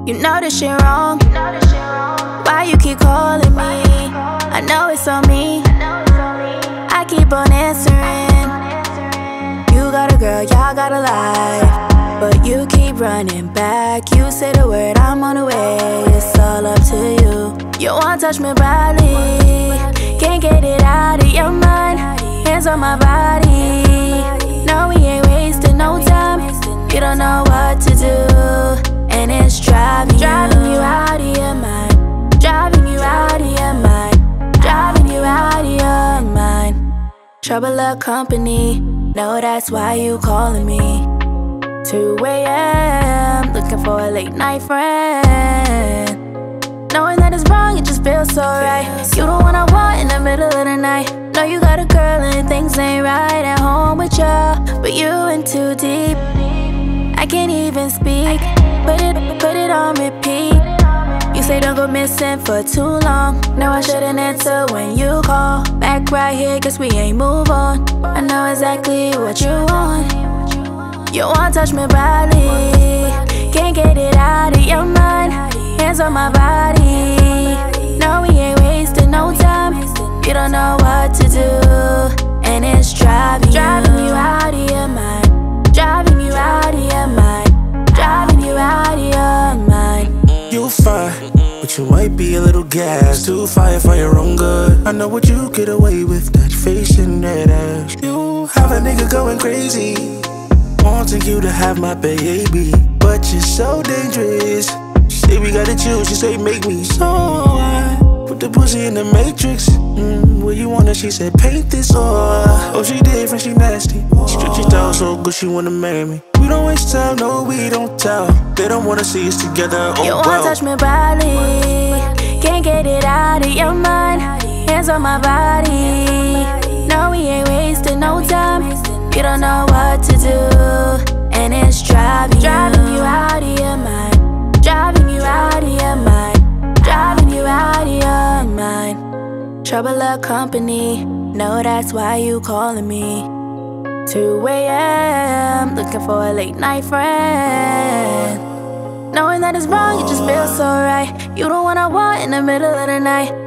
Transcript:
You know this shit wrong. Why you keep calling me? I know it's on me. I keep on answering. You got a girl, y'all got a life, but you keep running back. You say the word, I'm on the way. It's all up to you. You wanna touch me badly, can't get it out of your mind. Hands on my body. No, we ain't wasting no time. You don't know what to do, and it's driving you out of your mind. Driving you out of your mind. Driving you out of your mind. Trouble of company, know that's why you calling me. 2 AM, looking for a late night friend. Knowing that it's wrong, it just feels so right. You the one I want in the middle of the night. Know you got a girl and things ain't right at home with ya, but you in too deep. I can't even speak, put it on repeat. You say don't go missing for too long. No, I shouldn't answer when you call. Back right here, guess we ain't move on. I know exactly what you want. You wanna touch me badly, can't get it out of your mind. Hands on my body. No, we ain't wasting no time. You don't know what to do, and it's driving you out of your mind. Driving you out of your mind. Driving you out of your mind. You fine, but you might be a little gas. Too fire for your own good. I know what you get away with, that face and that ass. You have a nigga going crazy, wanting you to have my baby, but you're so dangerous. She say we gotta choose, she say make me so high. Put the pussy in the matrix. Where you want it, she said paint this or. Oh, she different, she nasty. She thought so good, she wanna marry me. We don't waste time, no, we don't tell. They don't wanna see us together, oh you well. wanna touch me badly, can't get it out of your mind. Hands on my body. No, we ain't wasting no time. You don't know what to do, and it's driving you out of your mind. Driving you out of your mind. Driving you out of your mind. Trouble of company, know that's why you calling me. 2 AM, looking for a late night friend. Knowing that it's wrong, it just feels so right. You the one I want in the middle of the night.